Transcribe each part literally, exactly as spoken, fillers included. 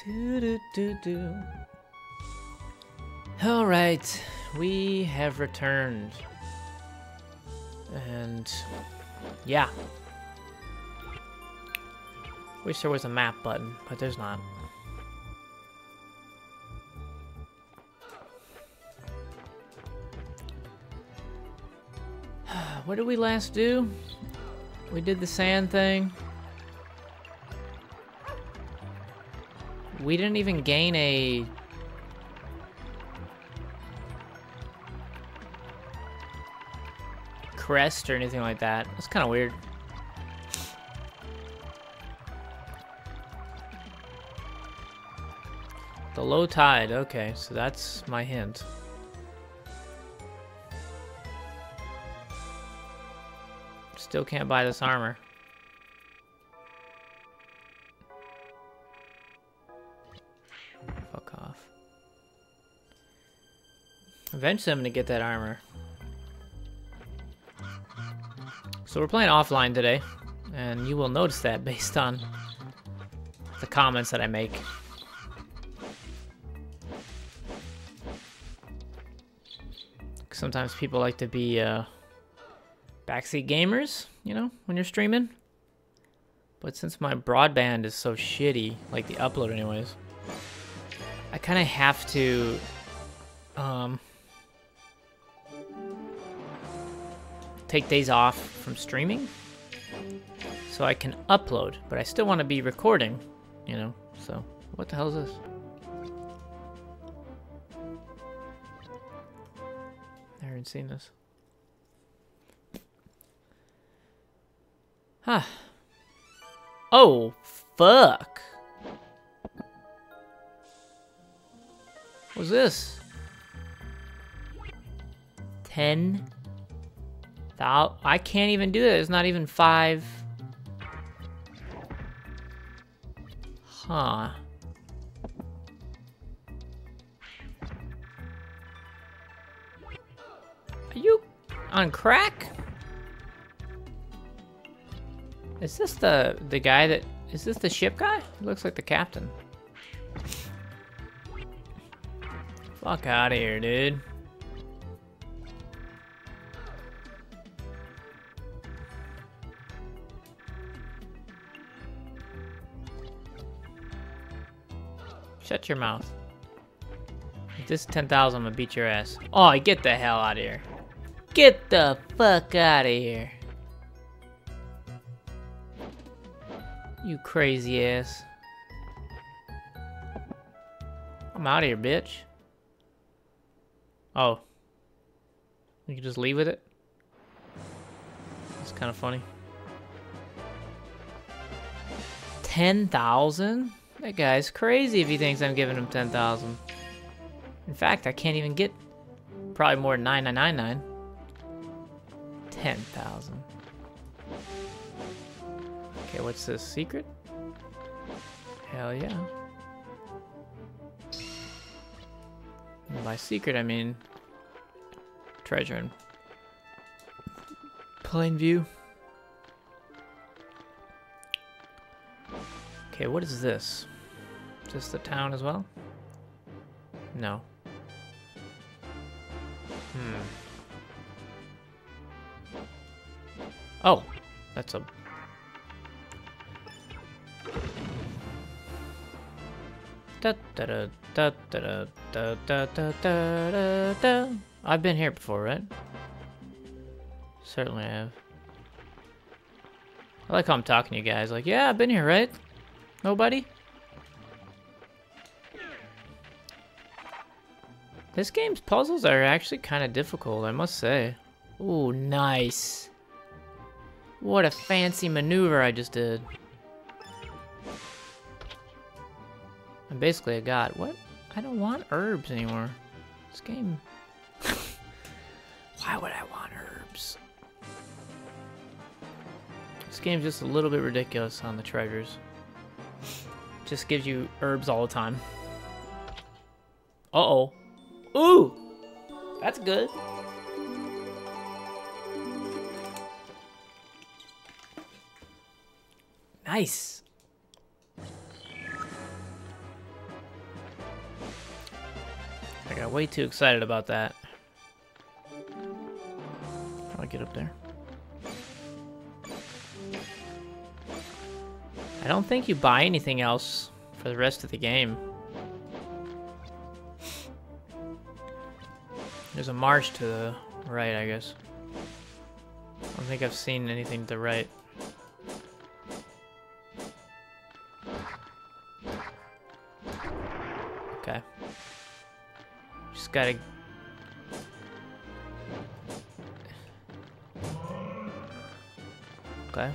Do do do do. All right, we have returned, and yeah. Wish there was a map button, but there's not. What did we last do? We did the sand thing. We didn't even gain a... crest or anything like that. It's kind of weird. The low tide, okay, so that's my hint. Still can't buy this armor. Fuck off. Eventually I'm gonna get that armor. So we're playing offline today, and you will notice that based on the comments that I make. Sometimes people like to be uh, backseat gamers, you know, when you're streaming. But since my broadband is so shitty, like the upload anyways, I kind of have to um, take days off from streaming so I can upload. But I still want to be recording, you know, so what the hell is this? I haven't seen this. Huh. Oh, fuck. What's this? Ten thou- I can't even do that. It's not even five. Huh. Are you on crack? Is this the the guy that is this the ship guy? He looks like the captain. Fuck out of here, dude. Shut your mouth. If this is ten thousand, I'm gonna beat your ass. Oh, get the hell out of here. Get the fuck out of here. You crazy ass. I'm out of here, bitch. Oh. You can just leave with it? It's kind of funny. ten thousand? That guy's crazy if he thinks I'm giving him ten thousand. In fact, I can't even get probably more than nine nine nine nine. ten thousand. Okay, what's this? Secret? Hell yeah. And by secret, I mean treasure in plain view. Okay, what is this? Is this the town as well? No. Hmm. Oh, that's a... Da, da, da, da, da, da, da, da, da, da. I've been here before, right? Certainly I have. I like how I'm talking to you guys. Like, yeah, I've been here, right? Nobody? This game's puzzles are actually kind of difficult, I must say. Ooh, nice. What a fancy maneuver I just did. And basically I got, what? I don't want herbs anymore. This game... Why would I want herbs? This game's just a little bit ridiculous on the treasures. Just gives you herbs all the time. Uh-oh. Ooh! That's good. Nice. I got way too excited about that. How do I get up there? I don't think you buy anything else for the rest of the game. There's a marsh to the right, I guess. I don't think I've seen anything to the right. Okay. Just gotta... Okay.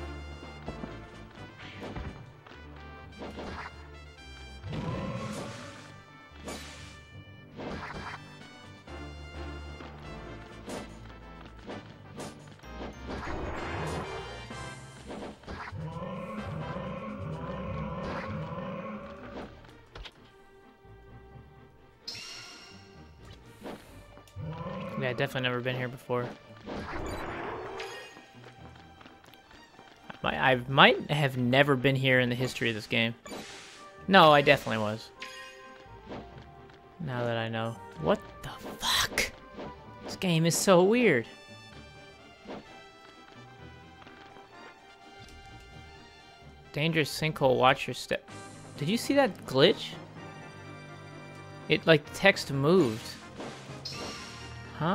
Yeah, I've definitely never been here before. I, I might have never been here in the history of this game. No, I definitely was. Now that I know. What the fuck? This game is so weird. Dangerous sinkhole, watch your step. Did you see that glitch? It, like, the text moved. Huh?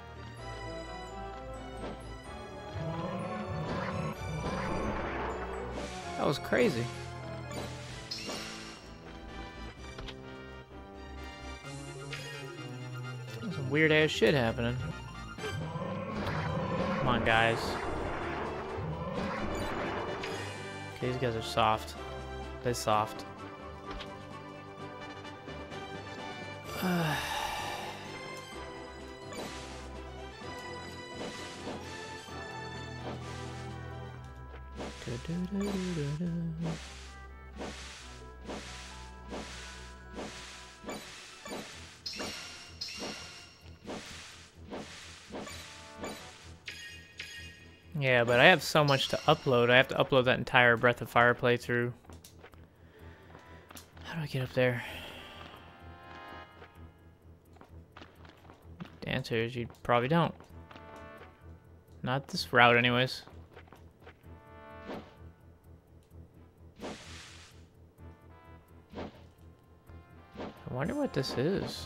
That was crazy. There's some weird ass shit happening. Come on, guys. Okay, these guys are soft. They're soft. Uh. Yeah, but I have so much to upload. I have to upload that entire Breath of Fire playthrough. How do I get up there? The answer is you probably don't. Not this route anyways. I wonder what this is.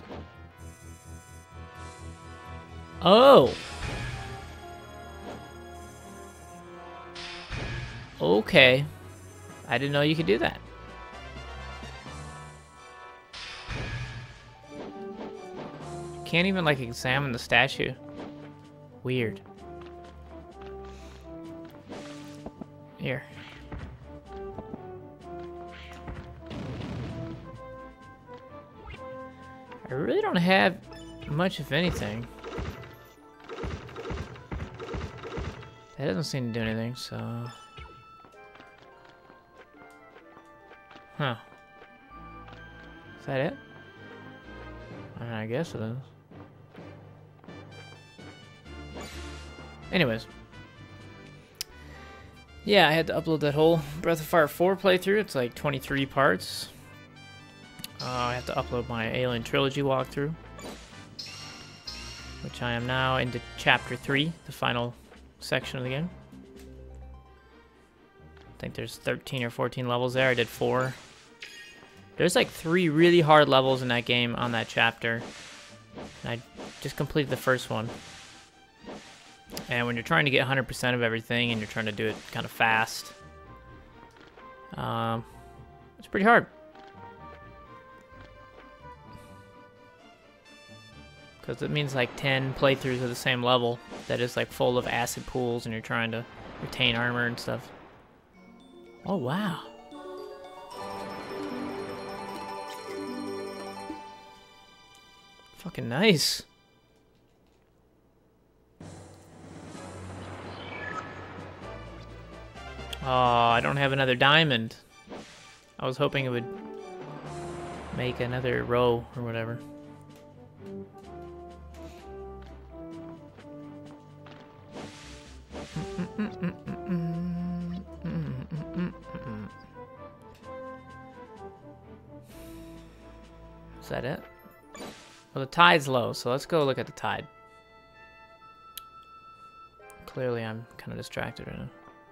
Oh! Okay. I didn't know you could do that. You can't even, like, examine the statue. Weird. Here. I really don't have much of anything. That doesn't seem to do anything, so... Huh. Is that it? I guess it is. Anyways. Yeah, I had to upload that whole Breath of Fire four playthrough. It's like twenty-three parts. Uh, I have to upload my Alien Trilogy walkthrough, which I am now into Chapter three, the final section of the game. I think there's thirteen or fourteen levels there. I did four. There's like three really hard levels in that game on that chapter. And I just completed the first one. And when you're trying to get one hundred percent of everything and you're trying to do it kind of fast, um, it's pretty hard. Because it means like ten playthroughs of the same level that is like full of acid pools and you're trying to retain armor and stuff. Oh, wow. Fucking nice. Oh, I don't have another diamond. I was hoping it would make another row or whatever. Is that it? Well, the tide's low, so let's go look at the tide. Clearly, I'm kind of distracted right now.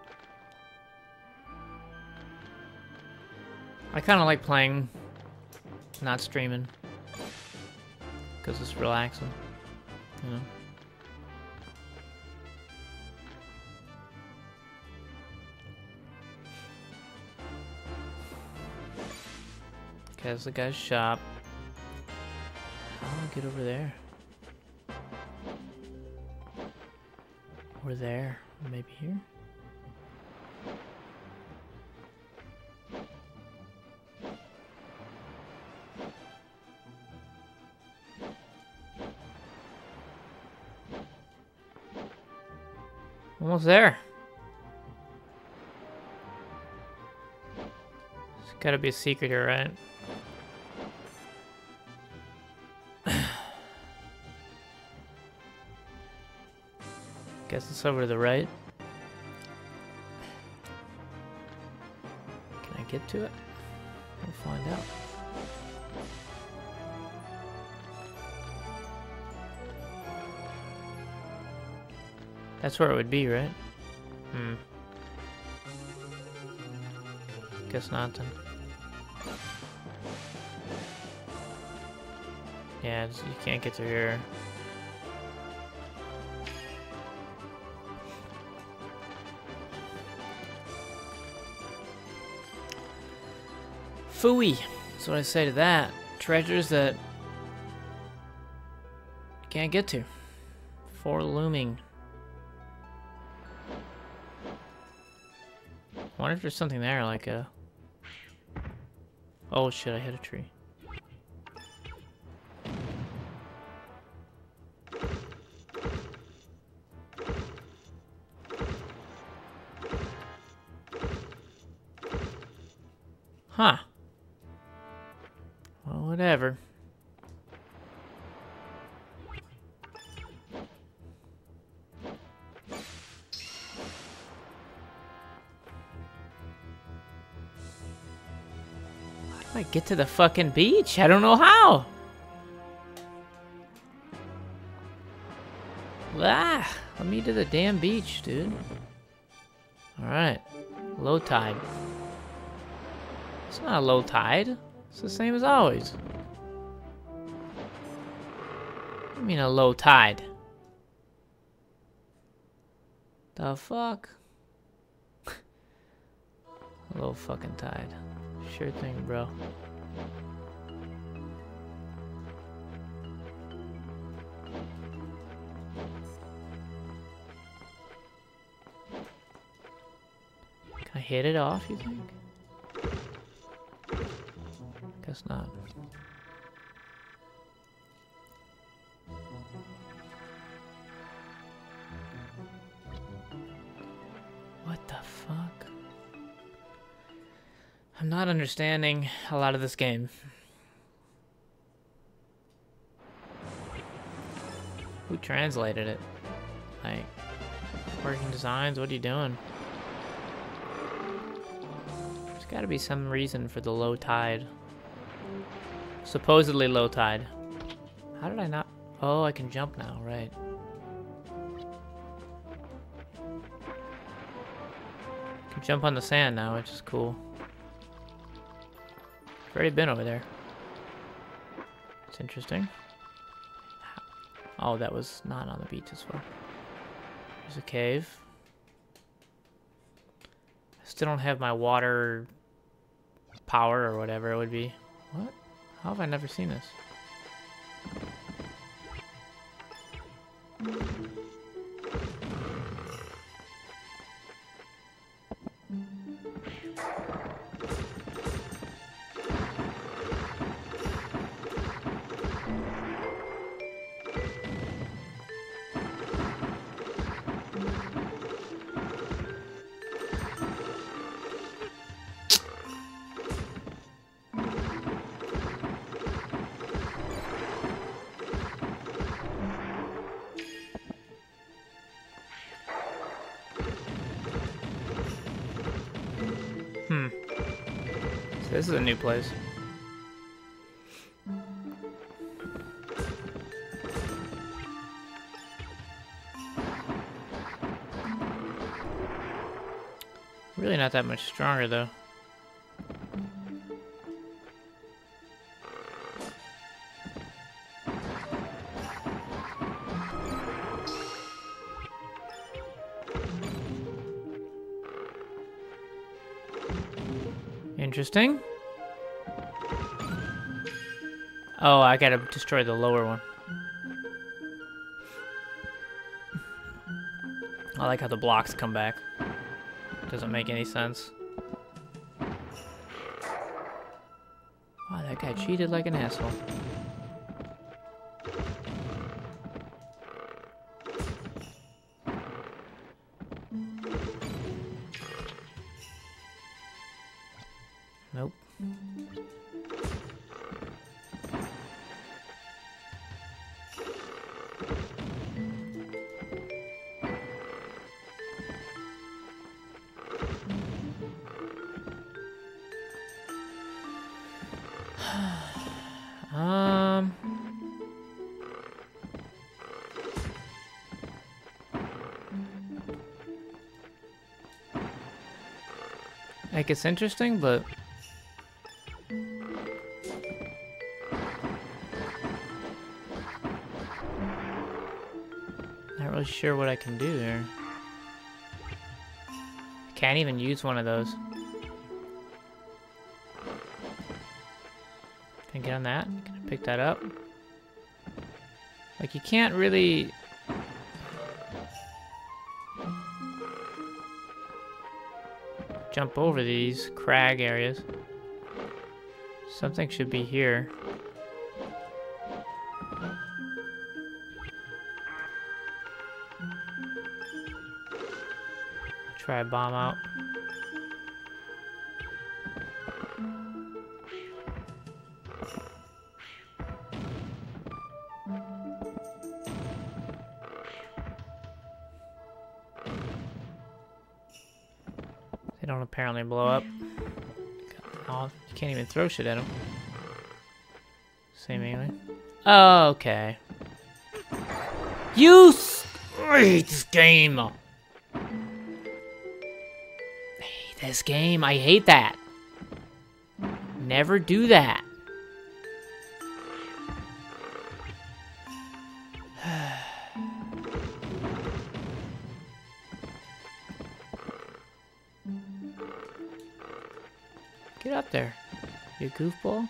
I kind of like playing, not streaming, because it's relaxing, you know. Okay, that's the guy's shop. How do I get over there? Or there, maybe here? Almost there. There's gotta be a secret here, right? Guess it's over to the right. Can I get to it? We'll find out. That's where it would be, right? Hmm. Guess not then. Yeah, it's, you can't get to here. Phooey. That's what I say to that. Treasures that you can't get to. For looming. I wonder if there's something there, like a... Oh shit, I hit a tree. Huh. Well, whatever. How do I get to the fucking beach? I don't know how. Ah, let me to the damn beach, dude. Alright. Low tide. It's not a low tide. It's the same as always. I mean a low tide. The fuck? Low fucking tide. Sure thing, bro. Can I hit it off, you think? Guess not. What the fuck? I'm not understanding a lot of this game. Who translated it? Like, working designs, what are you doing? There's gotta be some reason for the low tide. Supposedly low tide. How did I not? Oh, I can jump now, right. I can jump on the sand now, which is cool. I've already been over there. It's interesting. Oh, that was not on the beach as well. There's a cave. I still don't have my water power or whatever it would be. What? How have I never seen this? Hmm. So this is a new place. Really not that much stronger, though. Interesting. Oh, I gotta destroy the lower one. I like how the blocks come back. Doesn't make any sense. Wow, that guy cheated like an asshole. Nope. um... Like, it's interesting, but... Not really sure what I can do there. I can't even use one of those. Can I get on that? Can I pick that up? Like, you can't really... jump over these crag areas. Something should be here. Try a bomb out. They don't apparently blow up. Oh, you can't even throw shit at them. Seemingly. Oh, okay. You s- I hate this game. I hate this game. I hate that. Never do that. Get up there, you goofball.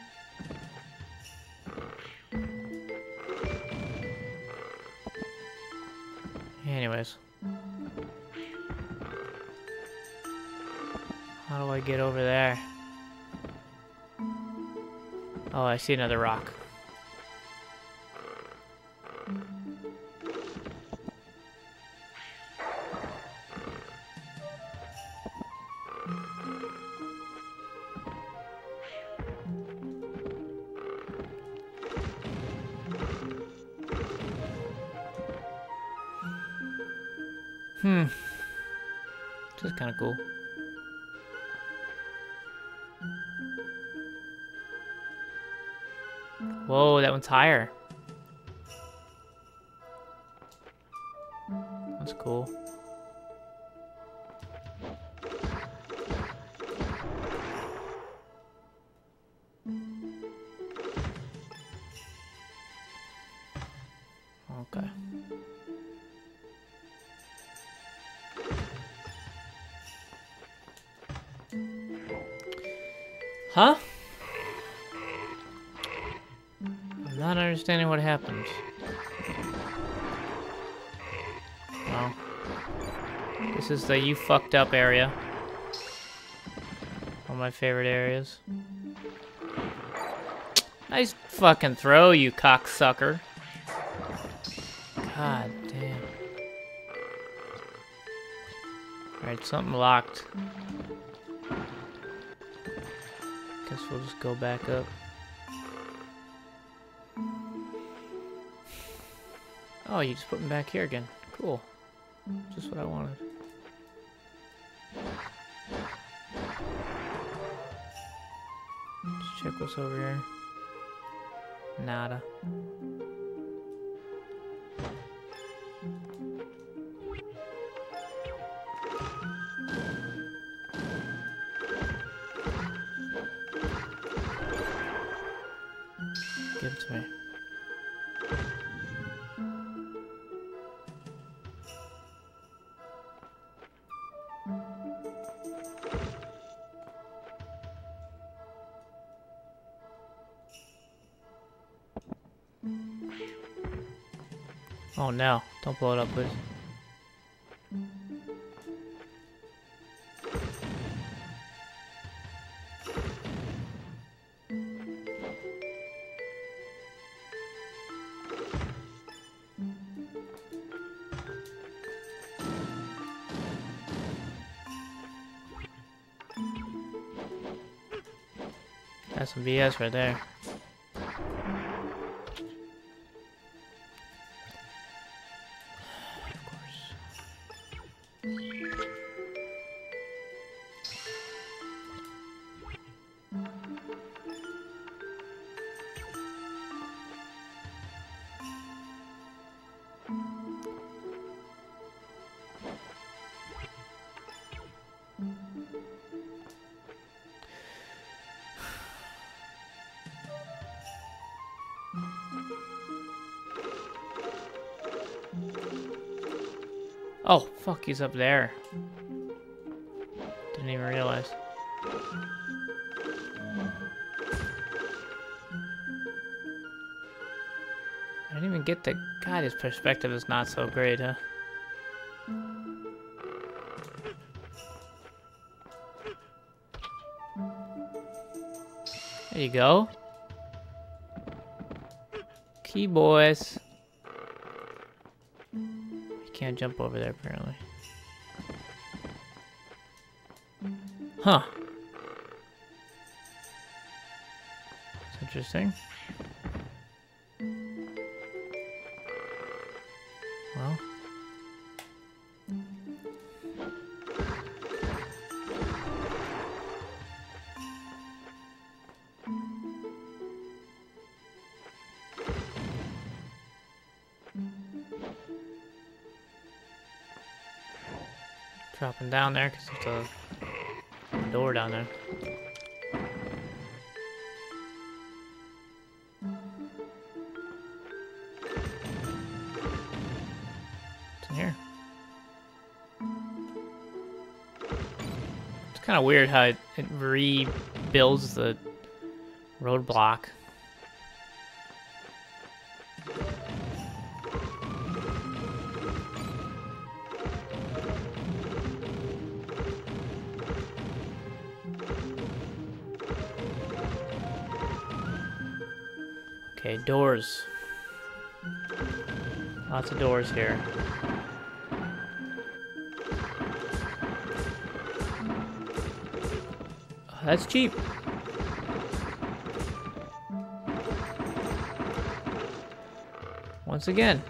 Anyways. How do I get over there? Oh, I see another rock. Hmm. This is kind of cool. Whoa, that one's higher. That's cool. Okay. Huh? I'm not understanding what happened. Well, this is the you fucked up area. One of my favorite areas. Nice fucking throw, you cocksucker. God damn. Alright, something locked. Guess we'll just go back up. Oh, you just put me back here again. Cool. Just what I wanted. Let's check what's over here. Nada. Give it to me. Oh no, don't blow it up, please. That's some B S right there. Oh, fuck, he's up there. Didn't even realize. I didn't even get the... God, his perspective is not so great, huh? There you go. Key boys. Can't jump over there, apparently. Huh. That's interesting. Well. Dropping down there because there's a door down there. What's in here? It's kind of weird how it, it rebuilds the roadblock. Okay, doors. Lots of doors here. Oh, that's cheap. Once again.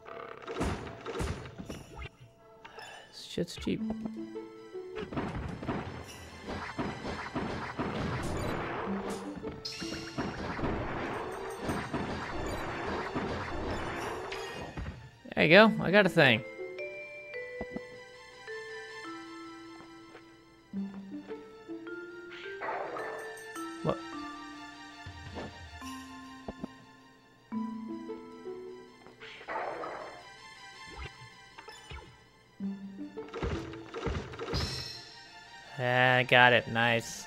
This shit's cheap. There you go. I got a thing. What? Yeah, I got it. Nice.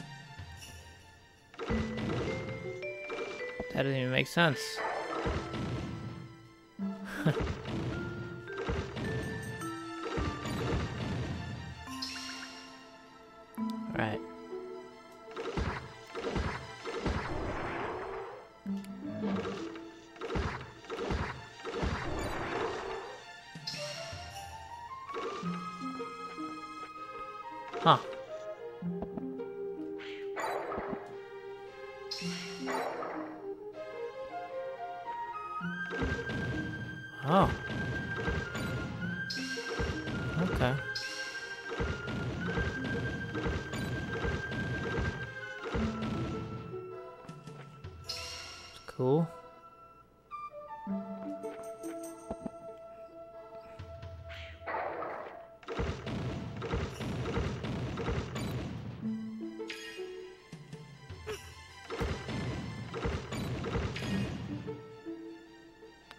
That doesn't even make sense. Right. Huh. Oh. Okay. It's cool.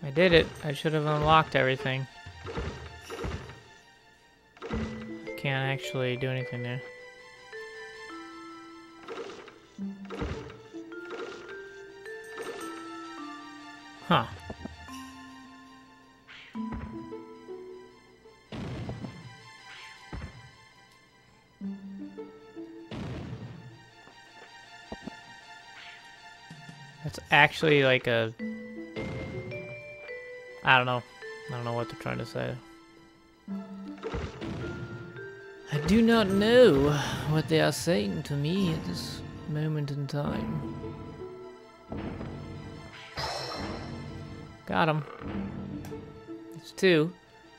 I did it. I should have unlocked everything. I can't actually do anything there. Huh. That's actually like a... I don't know. I don't know what they're trying to say. I do not know what they are saying to me at this moment in time. Got him. It's two.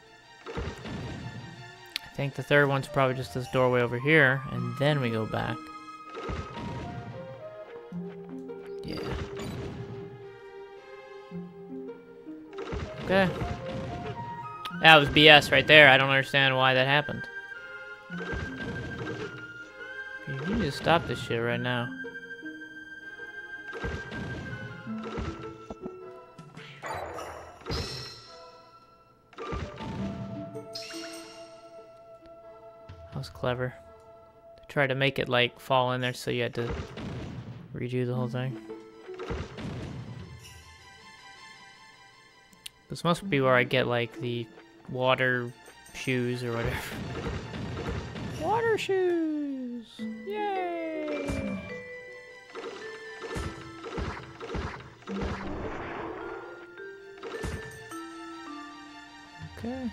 I think the third one's probably just this doorway over here, and then we go back. Yeah. Okay. That was B S right there. I don't understand why that happened. You need to stop this shit right now. That was clever. They tried to make it like fall in there so you had to redo the whole thing. This must be where I get like the water shoes or whatever. Water shoes! Yay! Okay.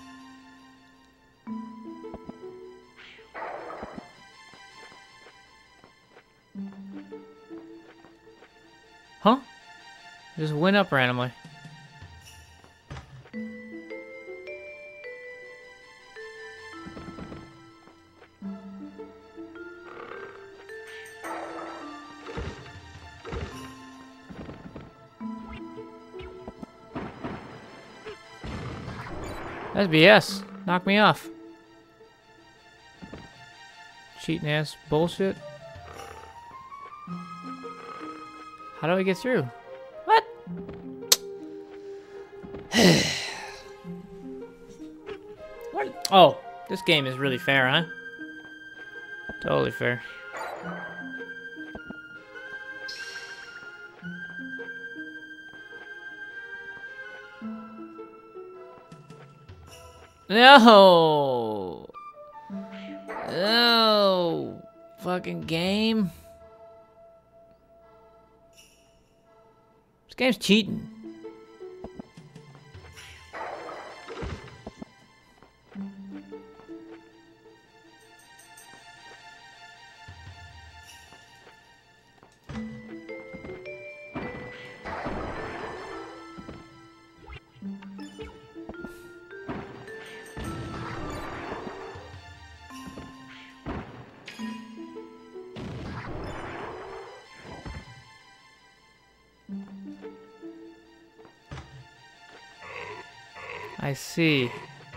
Huh? Just went up randomly. That's B S. Knock me off. Cheating ass bullshit. How do I get through? What? What? Oh, this game is really fair, huh? Totally fair. No! No! Fucking game. This game's cheating. I see.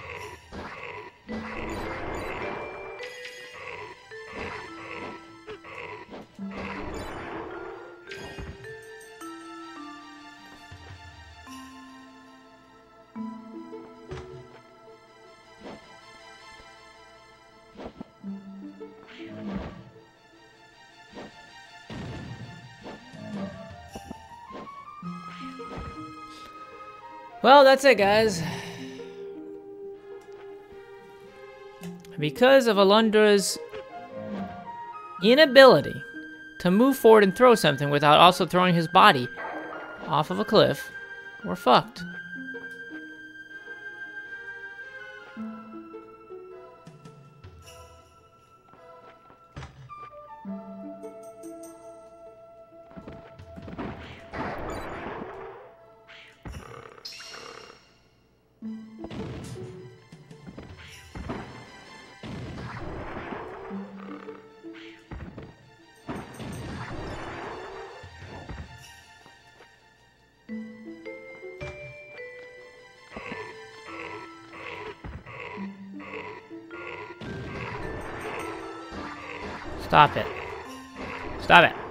Well, that's it, guys. Because of Alundra's inability to move forward and throw something without also throwing his body off of a cliff, we're fucked. Stop it. Stop it.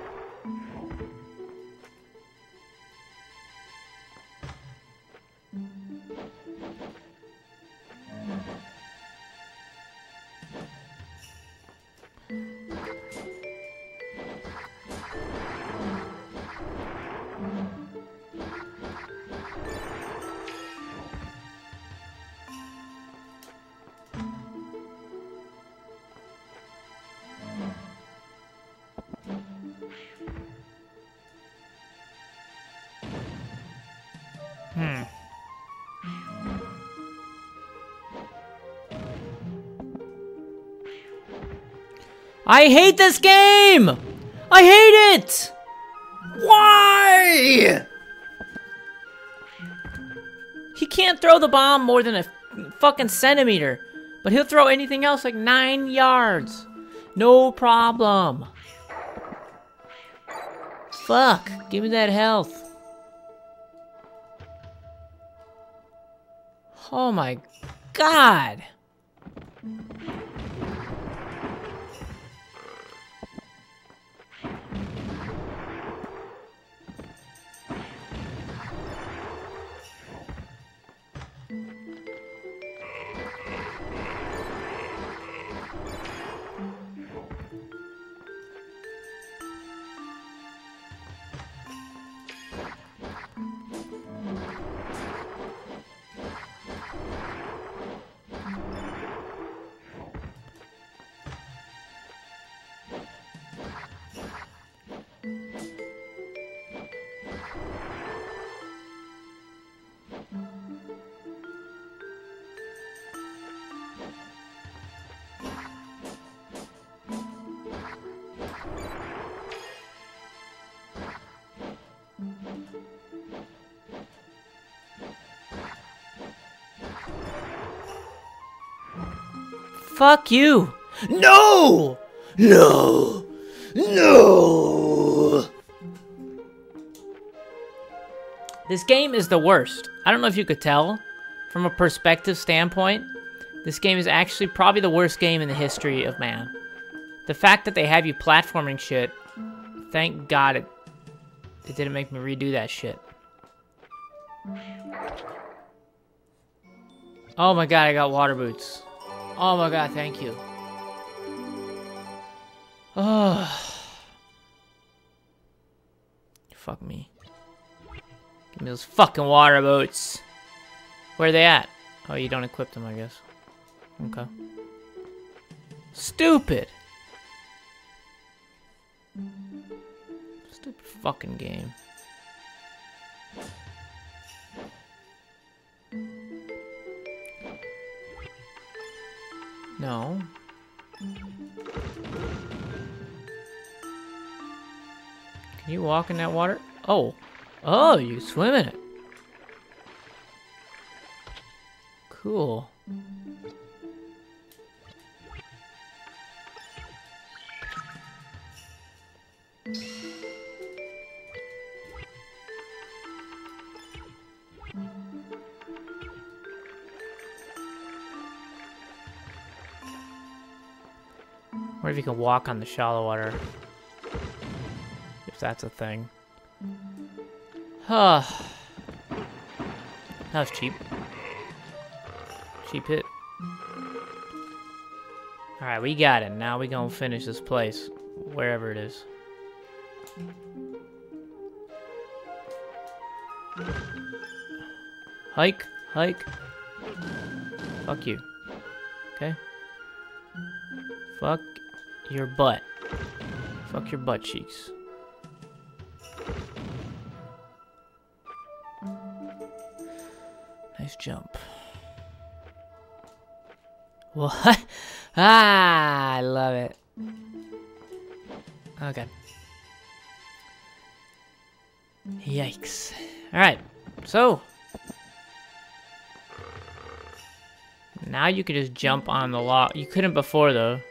Hmm. I hate this game! I hate it! Why? He can't throw the bomb more than a fucking centimeter, but he'll throw anything else like nine yards. No problem. Fuck, give me that health. Oh my god. Fuck you. No! No! No! This game is the worst. I don't know if you could tell. From a perspective standpoint, this game is actually probably the worst game in the history of man. The fact that they have you platforming shit, thank God it, it didn't make me redo that shit. Oh my god, I got water boots. Oh my god, thank you. Oh. Fuck me. Give me those fucking water boots. Where are they at? Oh, you don't equip them, I guess. Okay. Stupid. Stupid fucking game. No. Can you walk in that water? Oh. Oh, you swim in it. Cool. What if you can walk on the shallow water? If that's a thing. Huh. That was cheap. Cheap hit. Alright, we got it. Now we gonna finish this place. Wherever it is. Hike. Hike. Fuck you. Okay? Fuck your butt. Fuck your butt cheeks. Nice jump. What? Ah, I love it. Okay. Yikes. Alright, so. Now you can just jump on the log. You couldn't before, though.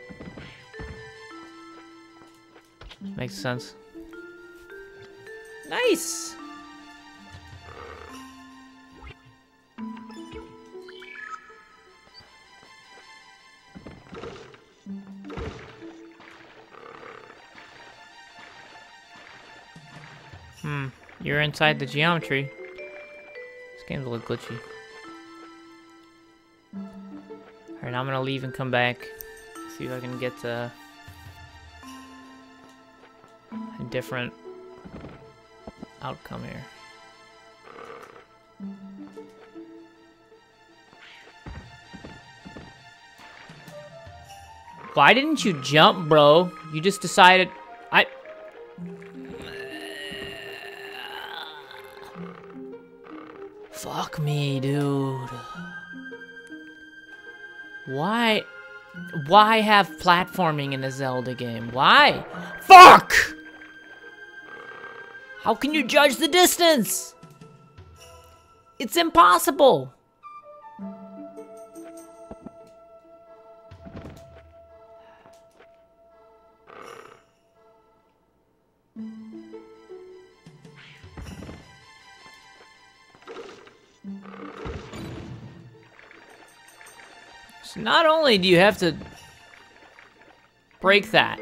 Makes sense. Nice! Hmm, you're inside the geometry. This game's a little glitchy. Alright, I'm gonna leave and come back. See if I can get uh, a different outcome here. Why didn't you jump, bro? You just decided... I... Fuck me, dude. Why? Why have platforming in a Zelda game? Why? Fuck! How can you judge the distance? It's impossible. So not only do you have to break that,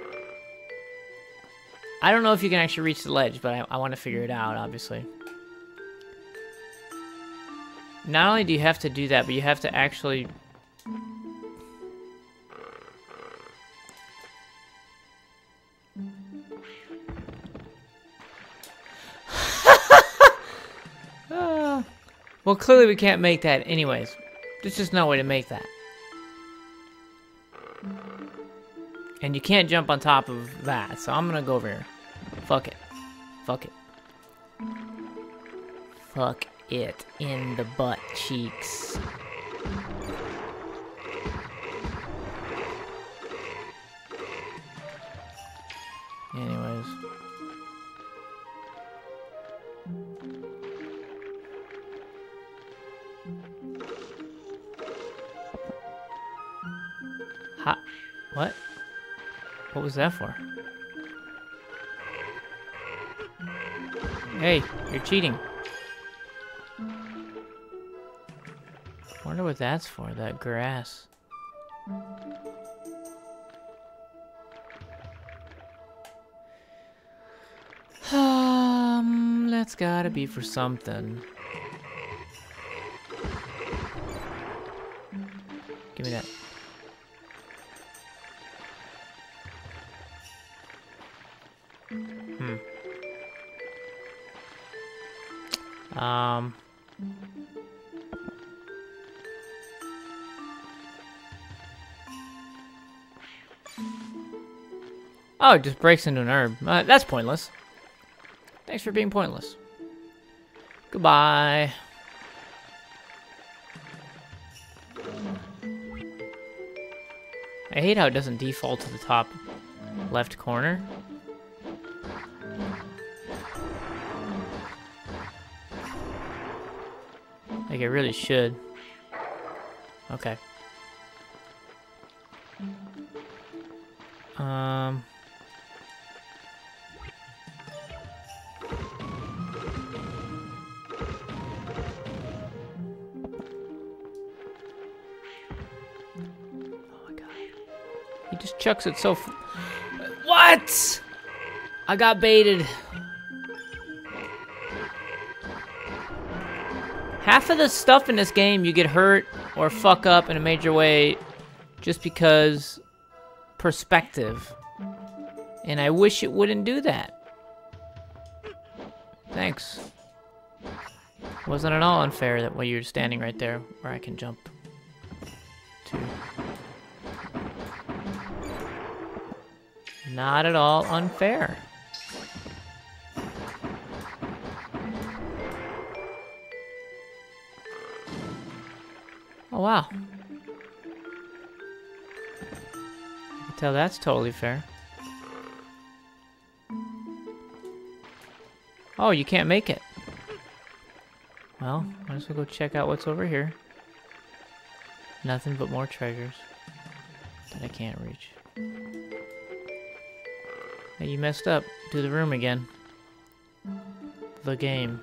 I don't know if you can actually reach the ledge, but I, I want to figure it out, obviously. Not only do you have to do that, but you have to actually... uh, well, clearly we can't make that anyways. There's just no way to make that. And you can't jump on top of that, so I'm gonna go over here. Fuck it. Fuck it. Fuck it in the butt cheeks. Anyways. Ha. What? What was that for? Hey, you're cheating. Wonder what that's for, that grass. Um, that's gotta be for something. Give me that. Hmm. Um. Oh, it just breaks into an herb. Uh, that's pointless. Thanks for being pointless. Goodbye. I hate how it doesn't default to the top left corner. Like it really should. Okay. Um... He just chucks it so f- What? I got baited. Half of the stuff in this game you get hurt or fuck up in a major way just because perspective. And I wish it wouldn't do that. Thanks. Wasn't at all unfair that while you're standing right there where I can jump to. Not at all unfair. Oh, wow. I can tell that's totally fair. Oh, you can't make it. Well, might as well go check out what's over here. Nothing but more treasures that I can't reach. Hey, you messed up. Do the room again. The game.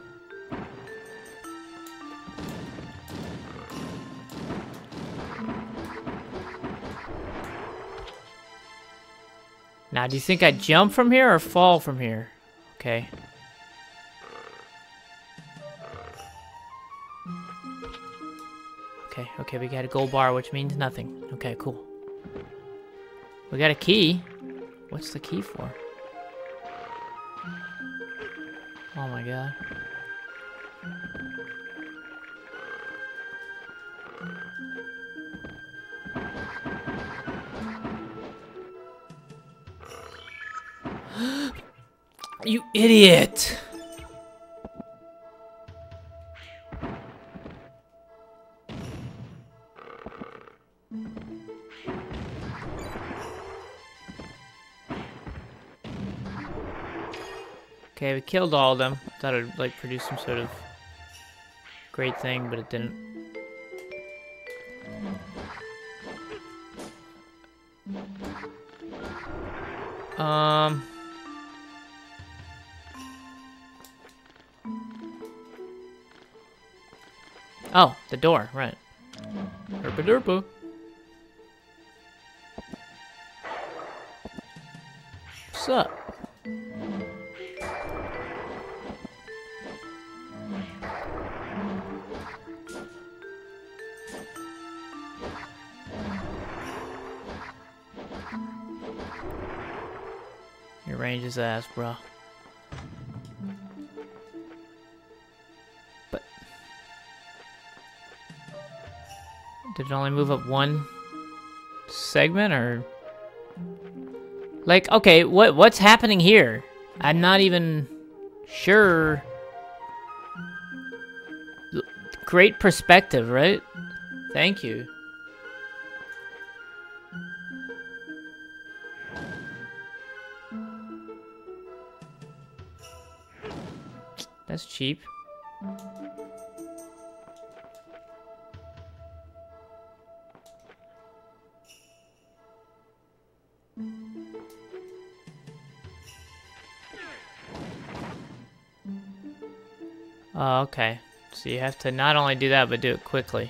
Now, do you think I jump from here or fall from here? Okay. Okay, okay, we got a gold bar, which means nothing. Okay, cool. We got a key. What's the key for? Oh my god. You idiot! Okay, we killed all of them. I thought it would like produce some sort of great thing, but it didn't. Um. Oh, the door, right. Herpa derpa. What's up? Your range is ass, bro. But did it only move up one segment, or like, okay, what what's happening here? I'm not even sure. Great perspective, right? Thank you. That's cheap. Oh, okay. So you have to not only do that, but do it quickly.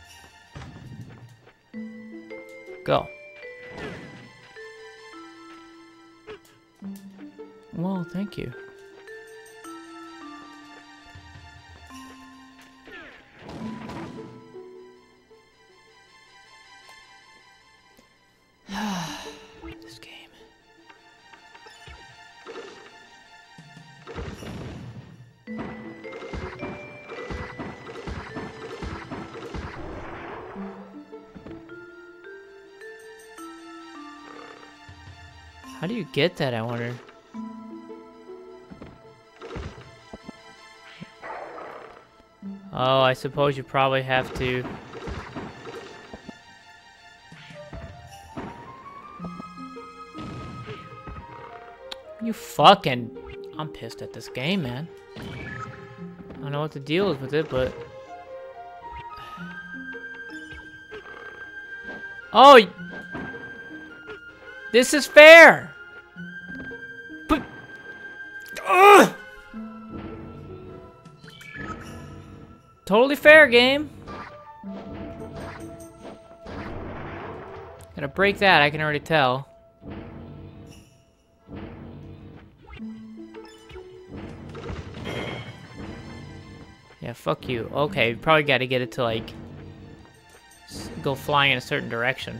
Go. Well, thank you. This game. How do you get that, I wonder? Oh, I suppose you probably have to... You fucking... I'm pissed at this game, man. I don't know what the deal is with it, but... Oh! This is fair! But... Ugh! Totally fair, game. Gonna break that, I can already tell. Yeah, fuck you. Okay, you probably gotta get it to, like, s go flying in a certain direction.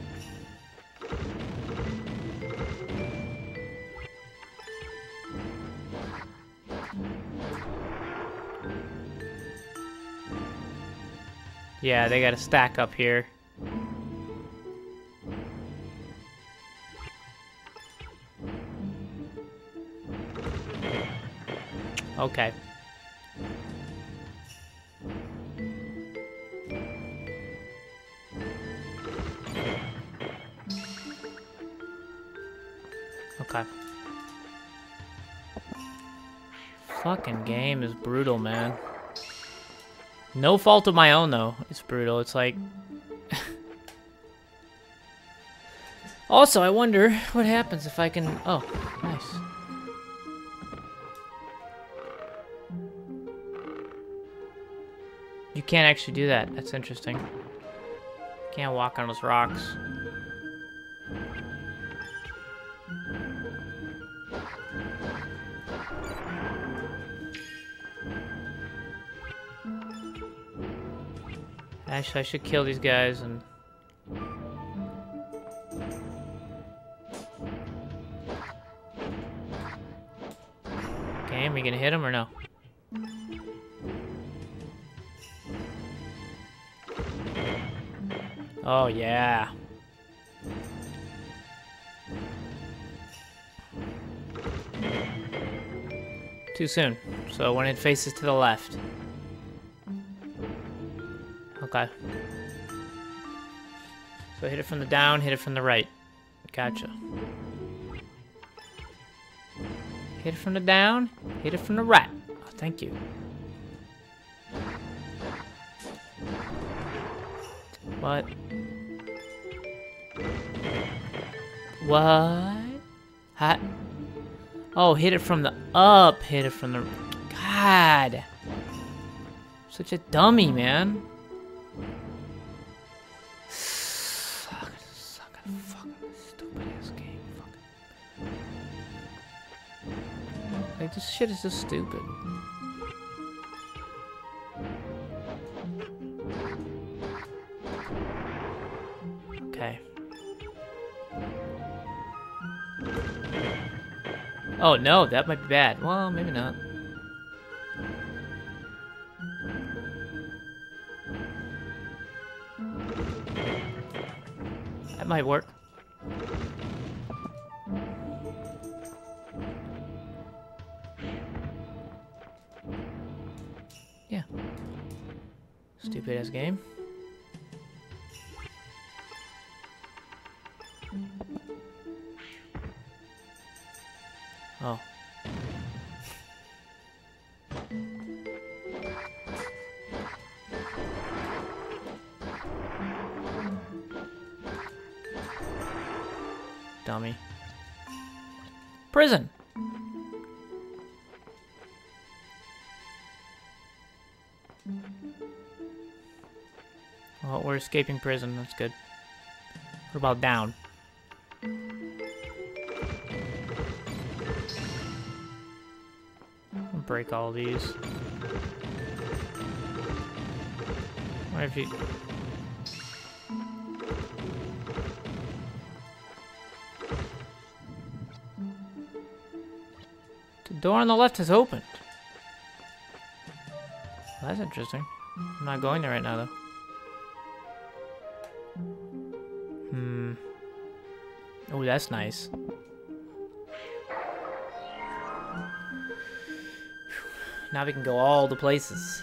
Yeah, they gotta stack up here. Okay. Okay. Fucking game is brutal, man. No fault of my own, though. It's brutal. It's like... Also, I wonder what happens if I can... Oh, nice. You can't actually do that. That's interesting. Can't walk on those rocks. Actually, I should kill these guys and... Okay, are we gonna hit him or no? Oh, yeah. Too soon. So when it faces to the left. Okay. So hit it from the down, hit it from the right. Gotcha. Hit it from the down. Hit it from the right. Oh, thank you. What? What? Hot. Oh, hit it from the up. Hit it from the... God. Such a dummy, man. Suck, suck a fucking stupid ass game. Fuck. Like, this shit is just stupid. Okay. Oh no, that might be bad. Well, maybe not. That might work. Yeah. Stupid ass game. Oh. Dummy. Prison. Well, we're escaping prison. That's good. What about down? Break all these. What if you... The door on the left is opened. Well, that's interesting. I'm not going there right now, though. Hmm. Oh, that's nice. Now we can go all the places.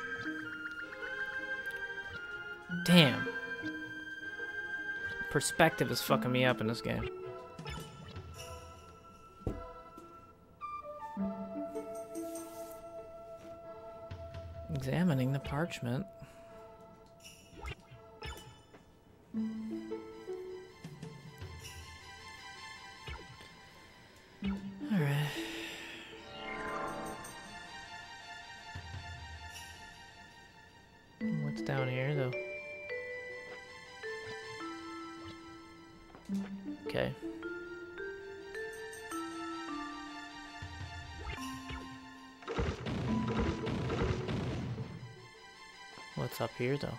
Damn. Perspective is fucking me up in this game. Examining the parchment. Alright. What's down here, though? Okay. What's up here, though?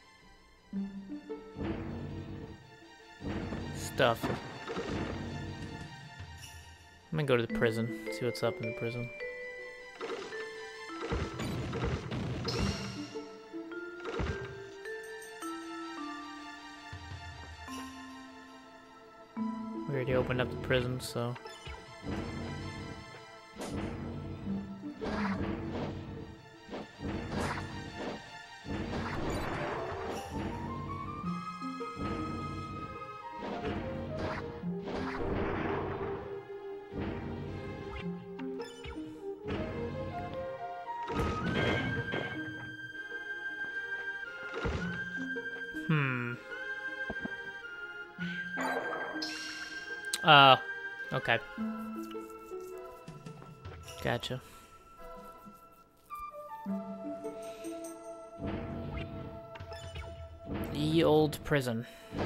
Stuff. I'm gonna go to the prison, see what's up in the prison. We already opened up the prison, so... Hmm. Uh, okay. Gotcha. Ye old prison.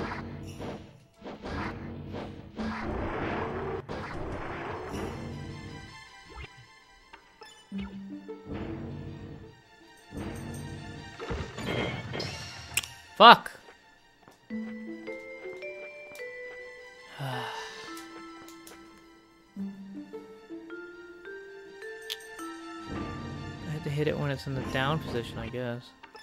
Fuck. I had to hit it when it's in the down position, I guess.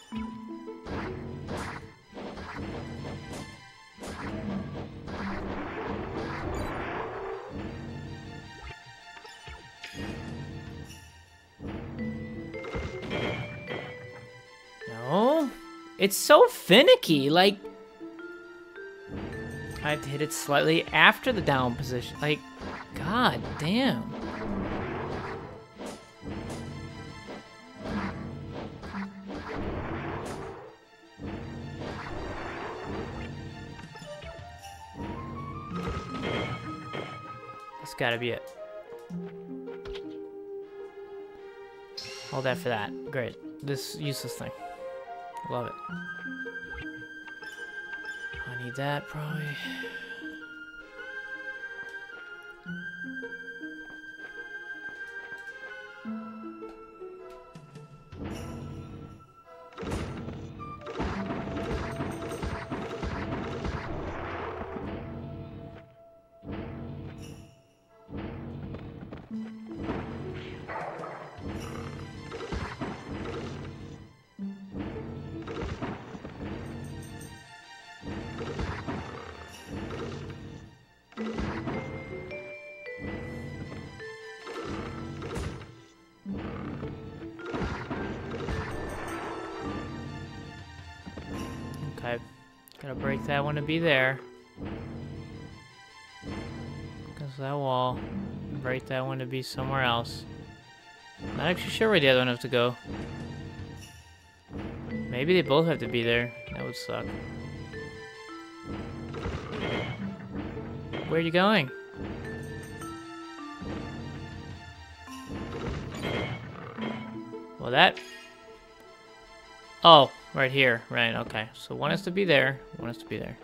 No. It's so finicky, like... I have to hit it slightly after the down position. Like, god damn. gotta be it. Hold that for that. Great. This useless thing. Love it. I need that, probably. Okay, gotta break that one to be there. Because that wall. Break that one to be somewhere else. Not actually sure where the other one has to go. Maybe they both have to be there. That would suck. Where are you going? Well, that... Oh, right here. Right, okay. So one has to be there. One has to be there.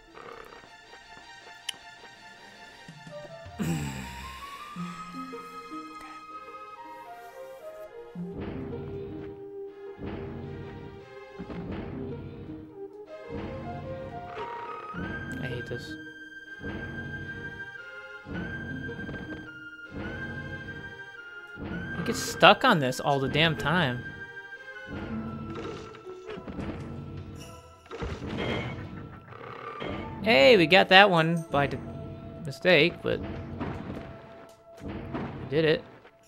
I hate this. I get stuck on this all the damn time. Hey, we got that one by d mistake, but we did it.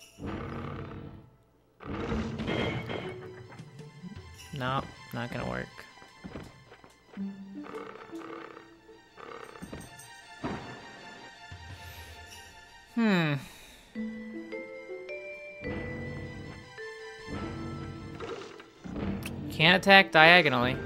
No, not gonna work. Hmm. Can't attack diagonally.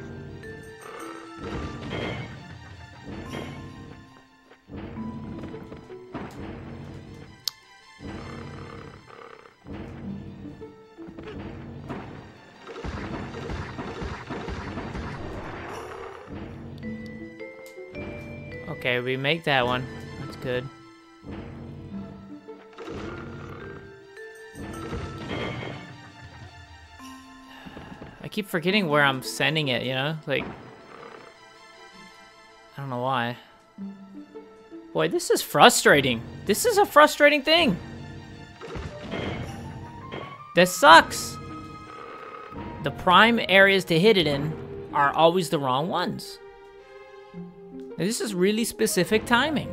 Okay, we make that one. That's good. I keep forgetting where I'm sending it, you know? Like, I don't know why. Boy, this is frustrating. This is a frustrating thing. This sucks. The prime areas to hit it in are always the wrong ones. And this is really specific timing.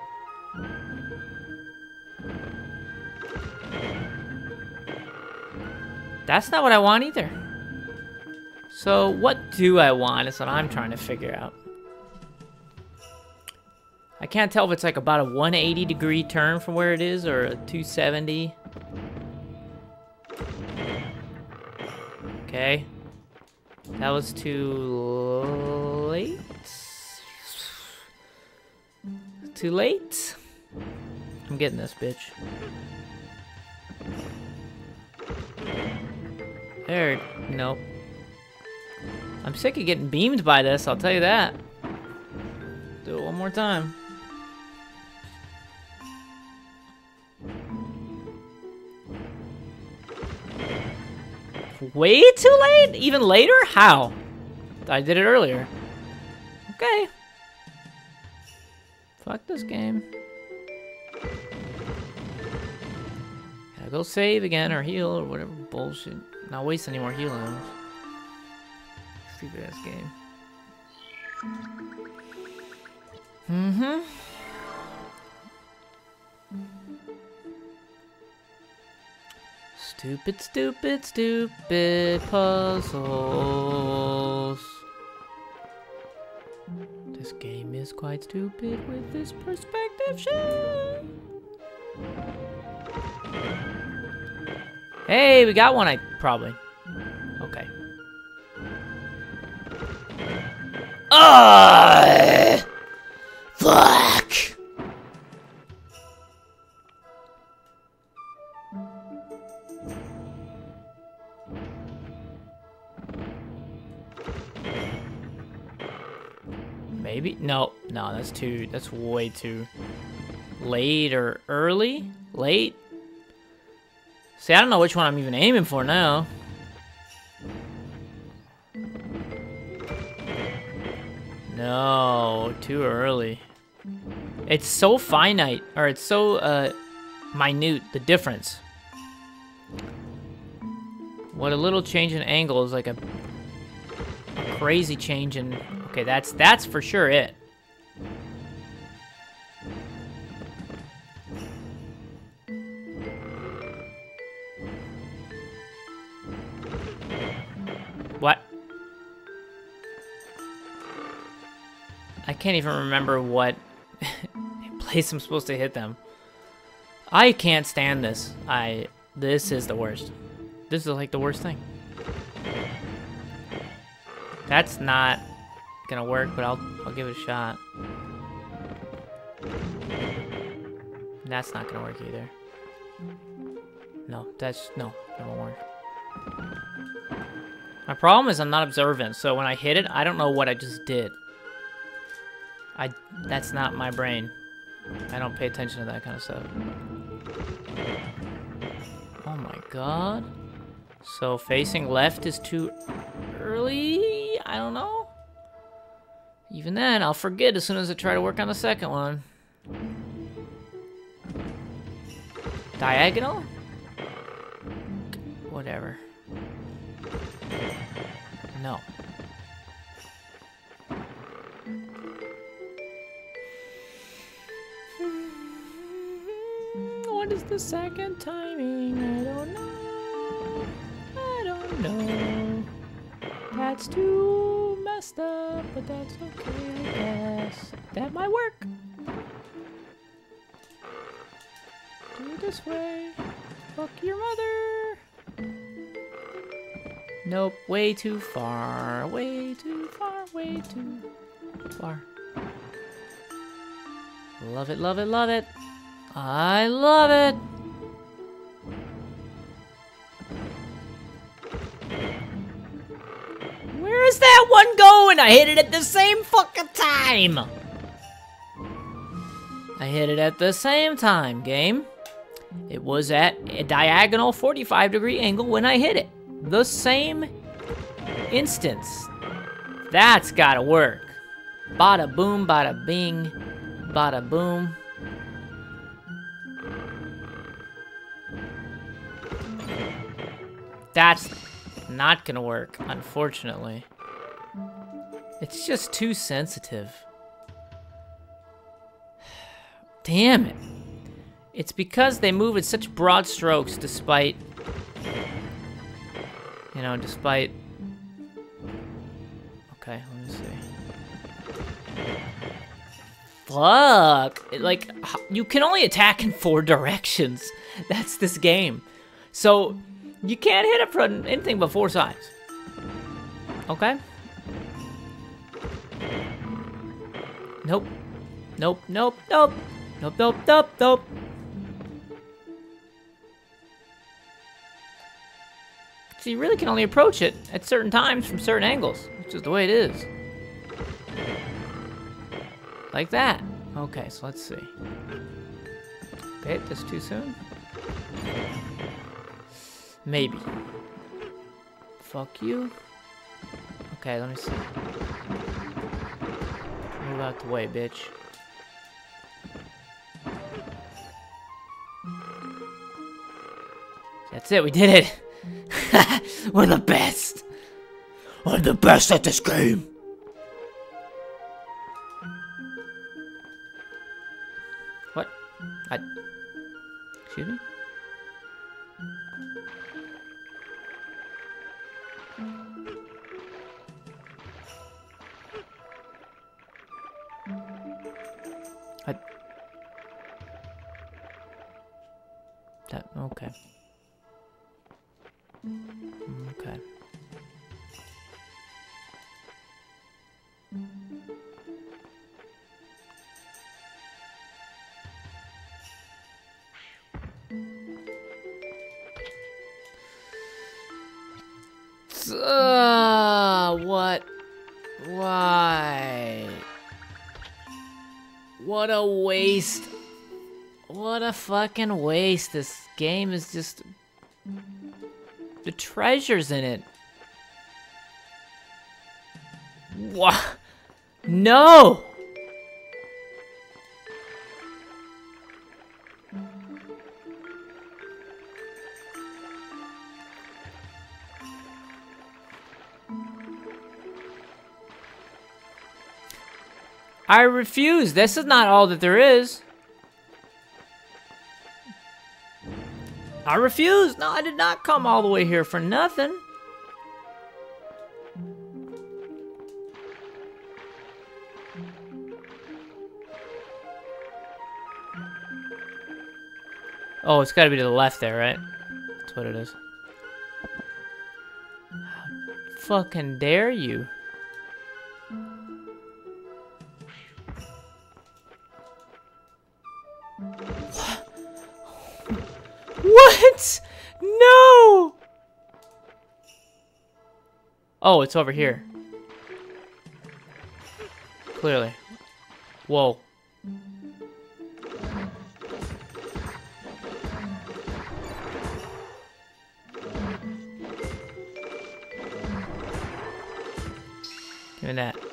That's not what I want either. So what do I want is what I'm trying to figure out. I can't tell if it's like about a one eighty degree turn from where it is or a two seventy. Okay. That was too late. Too late? I'm getting this, bitch. There. Nope. I'm sick of getting beamed by this, I'll tell you that. Do it one more time. Way too late? Even later? How? I did it earlier. Okay. Fuck this game. Gotta go save again or heal or whatever bullshit. Not waste any more healing. Stupid ass game. Mm-hmm. Stupid, stupid, stupid puzzles. This game is quite stupid with this perspective shit. Hey, we got one, I probably. Okay. Ah! Fuck! Maybe? No, no, that's too, that's way too late or early? Late? See, I don't know which one I'm even aiming for now. No, too early. It's so finite, or it's so uh, minute, the difference. What a little change in angle is like a, a crazy change in... Okay, that's that's for sure it. What? I can't even remember what place I'm supposed to hit them. I can't stand this. I... This is the worst. This is like the worst thing. That's not gonna work, but I'll I'll give it a shot. That's not gonna work either. No, that's no, that won't work. My problem is I'm not observant, so when I hit it, I don't know what I just did. I that's not my brain. I don't pay attention to that kind of stuff. Oh my god. So facing left is too early? I don't know. Even then, I'll forget as soon as I try to work on the second one. Diagonal? Whatever. No. What is the second timing? I don't know. I don't know. That's too messed up, but that's okay, I guess. That might work. Do it this way. Fuck your mother. Nope, way too far. Way too far, way too far. Love it, love it, love it. I love it. Where is that one going? I hit it at the same fucking time. I hit it at the same time, game. It was at a diagonal forty-five degree angle when I hit it. The same instance. That's gotta work. Bada boom, bada bing, bada boom. That's not gonna work, unfortunately. It's just too sensitive. Damn it. It's because they move at such broad strokes despite... You know, despite... Okay, let me see. Fuck! It, like, you can only attack in four directions. That's this game. So... You can't hit it from anything but four sides. Okay? Nope. Nope, nope, nope. Nope, nope, nope, nope. So you really can only approach it at certain times from certain angles. It's just the way it is. Like that. Okay, so let's see. Okay, this too soon? Maybe. Fuck you. Okay, let me see. Move out the way, bitch. That's it, we did it! We're the best! We're the best at this game! What? I... Excuse me? I... That... Okay. Okay. Uh, what? Why? What a waste. What a fucking waste. This game is just... The treasure's in it. What? No! I refuse. This is not all that there is. I refuse. No, I did not come all the way here for nothing. Oh, it's got to be to the left there, right? That's what it is. How fucking dare you? What? No! Oh, it's over here. Clearly. Whoa. Give me that.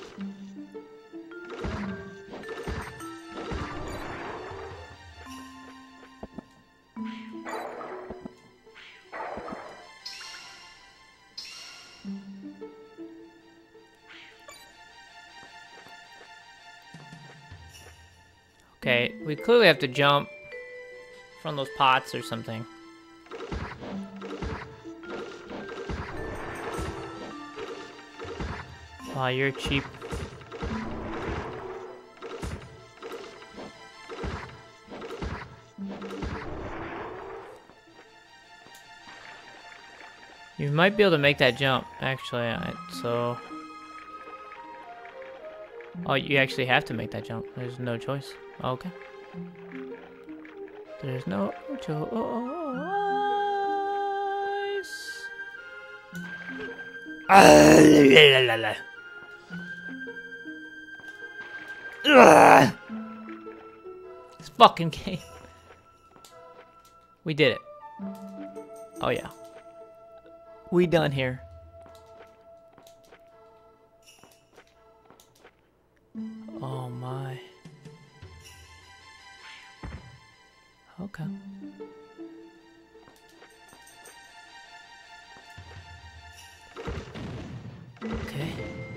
Okay, we clearly have to jump from those pots or something. Aw, oh, you're cheap. You might be able to make that jump, actually, so... Oh, you actually have to make that jump. There's no choice. Okay. There's no choice. Ah, la, la, la, la. This fucking game. We did it. Oh yeah. We done here. Oh my. Okay. Okay. Okay,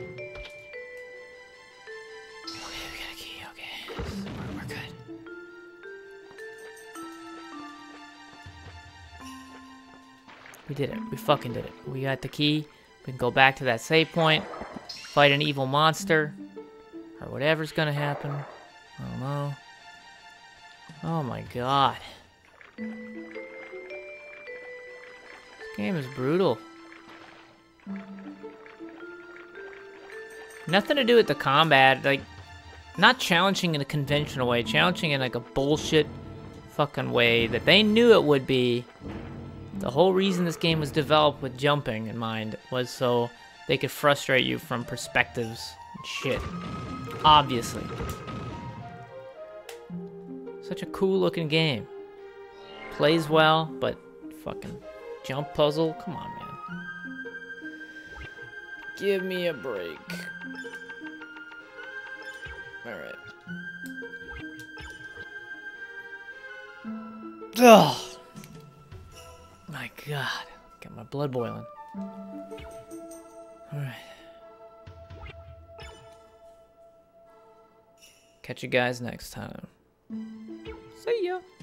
we got a key. Okay. We're, we're good. We did it. We fucking did it. We got the key. We can go back to that save point. Fight an evil monster. Or whatever's gonna happen. I don't know. Oh my god. This game is brutal. Nothing to do with the combat, like, not challenging in a conventional way, challenging in like a bullshit fucking way that they knew it would be. The whole reason this game was developed with jumping in mind was so they could frustrate you from perspectives and shit. Obviously. Such a cool looking game. Plays well, but fucking jump puzzle? Come on, man. Give me a break. Alright. Ugh. My god. Got my blood boiling. Alright. Catch you guys next time. See ya.